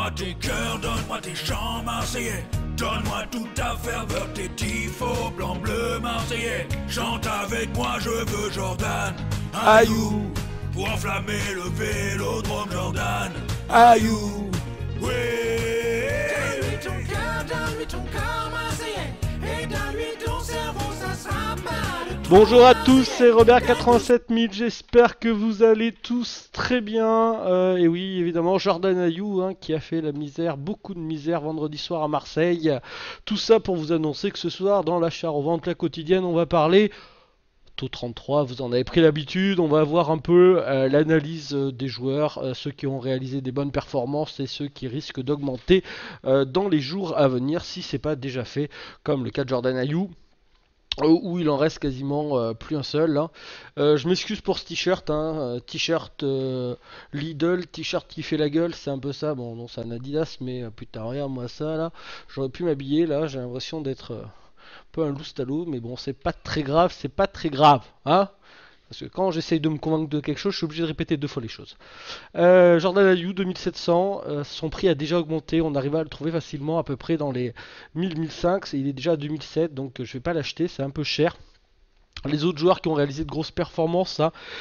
Donne-moi tes cœurs, donne-moi tes chants marseillais. Donne-moi toute ta ferveur, tes tifos blanc bleu marseillais. Chante avec moi, je veux Jordan. Ayou, pour enflammer le vélodrome Jordan. Ayou, ouais. Donne-lui ton corps marseillais. Et donne-lui ton cerveau, ça sera pas de toi. Bonjour à tous, c'est Robert 87000, j'espère que vous allez tous très bien. Et oui, évidemment, Jordan Ayou qui a fait la misère, beaucoup de misère vendredi soir à Marseille. Tout ça pour vous annoncer que ce soir, dans l'achat-revente, la quotidienne, on va parler taux 33, vous en avez pris l'habitude, on va voir un peu l'analyse des joueurs, ceux qui ont réalisé des bonnes performances et ceux qui risquent d'augmenter dans les jours à venir, si c'est pas déjà fait, comme le cas de Jordan Ayou. Où il en reste quasiment plus un seul. Hein. Je m'excuse pour ce t-shirt, t-shirt Lidl, t-shirt qui fait la gueule, c'est un peu ça. Bon, non, c'est un Adidas, mais putain, regarde-moi ça là. J'aurais pu m'habiller là, j'ai l'impression d'être un peu un loustalo, mais bon, c'est pas très grave, hein. Parce que quand j'essaye de me convaincre de quelque chose, je suis obligé de répéter 2 fois les choses. Jordan Ayou 2700, son prix a déjà augmenté, on arrive à le trouver facilement à peu près dans les 1000-1005, il est déjà à 2007, donc je vais pas l'acheter, c'est un peu cher. Les autres joueurs qui ont réalisé de grosses performances,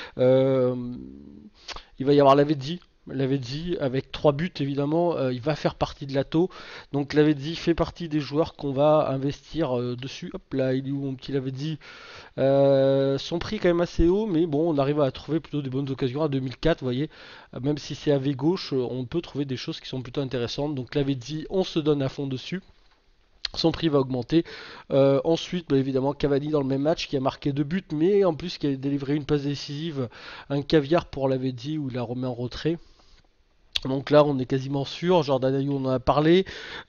il va y avoir Lavezzi avec 3 buts évidemment, il va faire partie de l'ATO. Donc Lavezzi fait partie des joueurs qu'on va investir dessus. Hop là, il est où mon petit Lavezzi? Son prix est quand même assez haut, mais bon, on arrive à trouver plutôt des bonnes occasions à 2004, vous voyez. Même si c'est AV gauche, on peut trouver des choses qui sont plutôt intéressantes. Donc Lavezzi, on se donne à fond dessus. Son prix va augmenter. Ensuite, évidemment, Cavani dans le même match qui a marqué 2 buts, mais en plus qui a délivré une passe décisive, un caviar pour Lavezzi où il a remis en retrait. Donc là, on est quasiment sûr. Jordan Ayou, on en a parlé.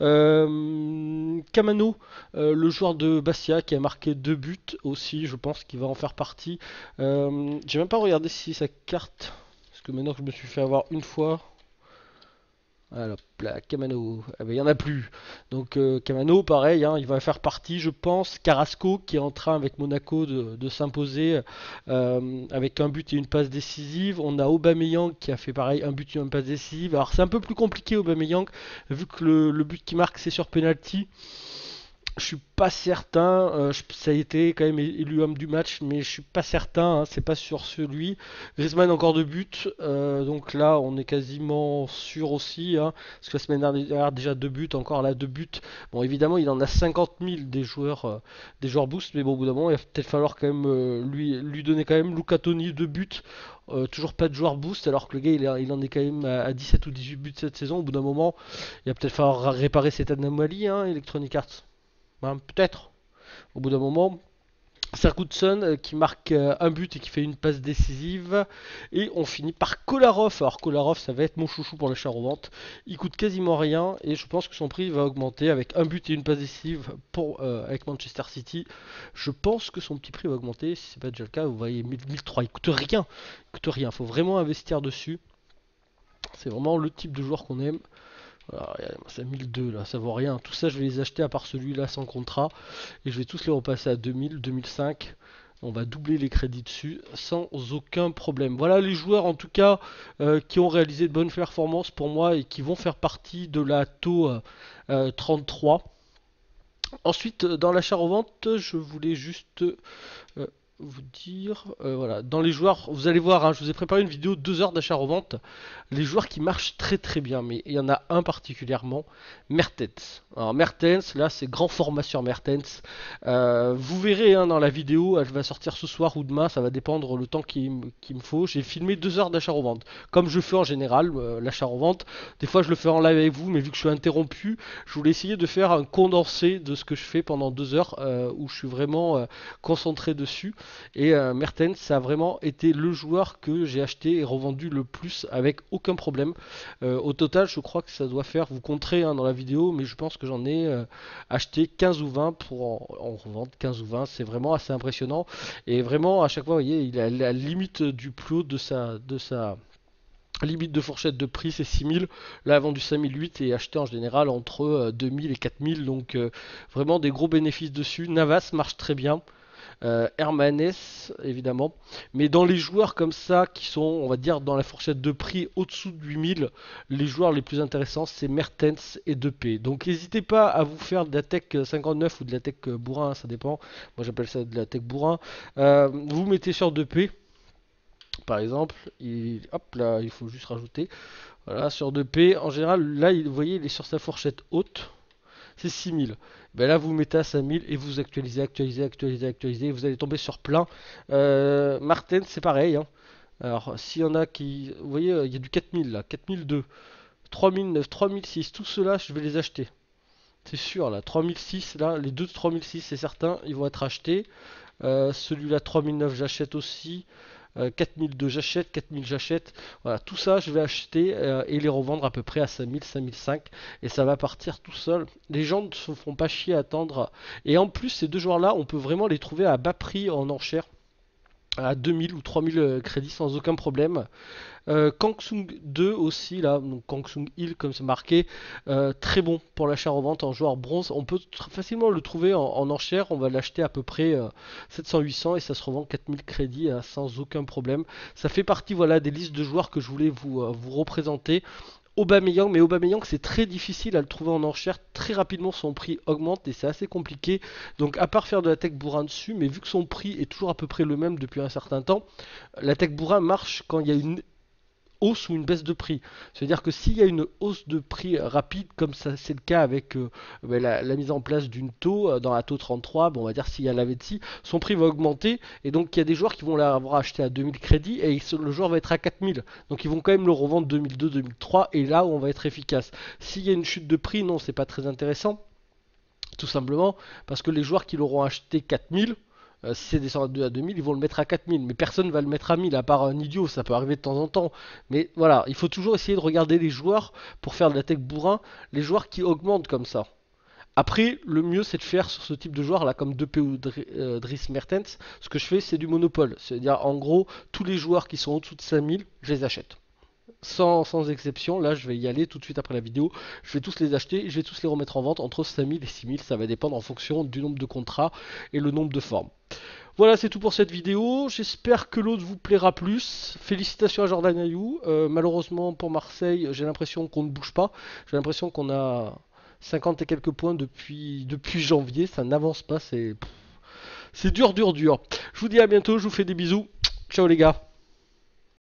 Kamano, le joueur de Bastia qui a marqué 2 buts aussi, je pense qu'il va en faire partie. J'ai même pas regardé si sa carte, parce que maintenant que je me suis fait avoir une fois. Alors là, Kamano, il n'y en a plus. Donc Kamano, pareil, il va faire partie, je pense. Carrasco qui est en train avec Monaco de s'imposer avec un but et une passe décisive. On a Aubameyang qui a fait pareil, un but et une passe décisive. Alors c'est un peu plus compliqué Aubameyang, vu que le but qu'il marque c'est sur penalty. Je suis pas certain, ça a été quand même élu homme du match, mais je suis pas certain, c'est pas sur celui. Griezmann encore 2 buts, donc là on est quasiment sûr aussi, parce que la semaine dernière déjà 2 buts, encore là 2 buts. Bon évidemment il en a 50 000 des joueurs boost, mais bon au bout d'un moment il va peut-être falloir quand même lui donner quand même. Luca Toni 2 buts. Toujours pas de joueur boost alors que le gars il en est quand même à 17 ou 18 buts cette saison. Au bout d'un moment il va peut-être falloir réparer cette anomalie, Electronic Arts. Peut-être. Au bout d'un moment, Sarkutson qui marque un but et qui fait une passe décisive. Et on finit par Kolarov. Alors Kolarov, ça va être mon chouchou pour l'achat-revente. Il coûte quasiment rien et je pense que son prix va augmenter avec un but et une passe décisive avec Manchester City. Je pense que son petit prix va augmenter. Si c'est pas déjà le cas, vous voyez 1003. Il coûte rien. Il coûte rien. Faut vraiment investir dessus. C'est vraiment le type de joueur qu'on aime. Alors, c'est 1002 là, ça vaut rien. Tout ça, je vais les acheter à part celui-là sans contrat. Et je vais tous les repasser à 2000, 2005. On va doubler les crédits dessus sans aucun problème. Voilà les joueurs en tout cas qui ont réalisé de bonnes performances pour moi et qui vont faire partie de la TO 33. Ensuite, dans l'achat-revente, je voulais juste vous dire, voilà, dans les joueurs, vous allez voir, je vous ai préparé une vidéo 2 heures d'achat-revente, les joueurs qui marchent très très bien, mais il y en a un particulièrement, Mertens. Alors Mertens, là c'est grand format sur Mertens, vous verrez dans la vidéo, elle va sortir ce soir ou demain, ça va dépendre le temps qu'il me faut. J'ai filmé 2 heures d'achat-revente, comme je fais en général, l'achat-revente, des fois je le fais en live avec vous, mais vu que je suis interrompu, je voulais essayer de faire un condensé de ce que je fais pendant 2 heures, où je suis vraiment concentré dessus. Et Mertens, ça a vraiment été le joueur que j'ai acheté et revendu le plus avec aucun problème. Au total, je crois que ça doit faire, vous compterez dans la vidéo, mais je pense que j'en ai acheté 15 ou 20 pour en revendre 15 ou 20. C'est vraiment assez impressionnant. Et vraiment, à chaque fois, vous voyez, il a la limite du plus haut de sa limite de fourchette de prix, c'est 6000. Là, vendu 5008 et acheté en général entre 2000 et 4000. Donc, vraiment des gros bénéfices dessus. Navas marche très bien. Hermanes évidemment. Mais dans les joueurs comme ça qui sont, on va dire, dans la fourchette de prix au-dessous de 8000, les joueurs les plus intéressants c'est Mertens et 2P. Donc n'hésitez pas à vous faire de la tech 59 ou de la tech bourrin, ça dépend. Moi j'appelle ça de la tech bourrin. Vous mettez sur 2P par exemple, hop là, il faut juste rajouter. Voilà, sur 2P, en général, là, vous voyez, il est sur sa fourchette haute, c'est 6000. Ben là, vous mettez à 5000 et vous actualisez, actualisez, actualisez, actualisez, et vous allez tomber sur plein. Martin, c'est pareil, hein. Alors, s'il y en a qui. Vous voyez, il y a du 4000 là, 4002, 3009, 3006, tout cela, je vais les acheter. C'est sûr, là, 3006, là, les deux de 3006, c'est certain, ils vont être achetés. Celui-là, 3009, j'achète aussi. 4002 j'achète, 4000 j'achète, voilà, tout ça je vais acheter et les revendre à peu près à 5000, 5005 et ça va partir tout seul. Les gens ne se font pas chier à attendre et en plus ces deux joueurs là on peut vraiment les trouver à bas prix en enchère à 2000 ou 3000 crédits sans aucun problème. Kangsung 2 aussi, là, donc Kangsung Hill comme c'est marqué, très bon pour l'achat-revente en joueur bronze. On peut facilement le trouver en enchère, on va l'acheter à peu près 700-800 et ça se revend 4000 crédits sans aucun problème. Ça fait partie voilà, des listes de joueurs que je voulais vous représenter. Aubameyang, mais Aubameyang c'est très difficile à le trouver en enchère, très rapidement son prix augmente et c'est assez compliqué, donc à part faire de la tech bourrin dessus, mais vu que son prix est toujours à peu près le même depuis un certain temps, la tech bourrin marche quand il y a une hausse ou une baisse de prix. C'est-à-dire que s'il y a une hausse de prix rapide, comme ça c'est le cas avec la mise en place d'une taux dans la taux 33, bon, on va dire s'il y a la Vetsi, son prix va augmenter et donc il y a des joueurs qui vont l'avoir acheté à 2000 crédits et le joueur va être à 4000. Donc ils vont quand même le revendre 2002, 2003 et là où on va être efficace. S'il y a une chute de prix, non, c'est pas très intéressant. Tout simplement parce que les joueurs qui l'auront acheté 4000, si c'est descendu à 2000, ils vont le mettre à 4000. Mais personne ne va le mettre à 1000, à part un idiot, ça peut arriver de temps en temps. Mais voilà, il faut toujours essayer de regarder les joueurs pour faire de la tech bourrin, les joueurs qui augmentent comme ça. Après, le mieux c'est de faire sur ce type de joueur là, comme 2P ou Dries Mertens, ce que je fais c'est du monopole. C'est-à-dire en gros, tous les joueurs qui sont au-dessous de 5000, je les achète. Sans exception, là je vais y aller tout de suite après la vidéo, je vais tous les acheter, je vais tous les remettre en vente entre 5000 et 6000, ça va dépendre en fonction du nombre de contrats et le nombre de formes. Voilà, c'est tout pour cette vidéo, j'espère que l'autre vous plaira plus, félicitations à Jordan Ayew, malheureusement pour Marseille j'ai l'impression qu'on ne bouge pas, j'ai l'impression qu'on a 50 et quelques points depuis janvier, ça n'avance pas, c'est dur dur dur. Je vous dis à bientôt, je vous fais des bisous, ciao les gars.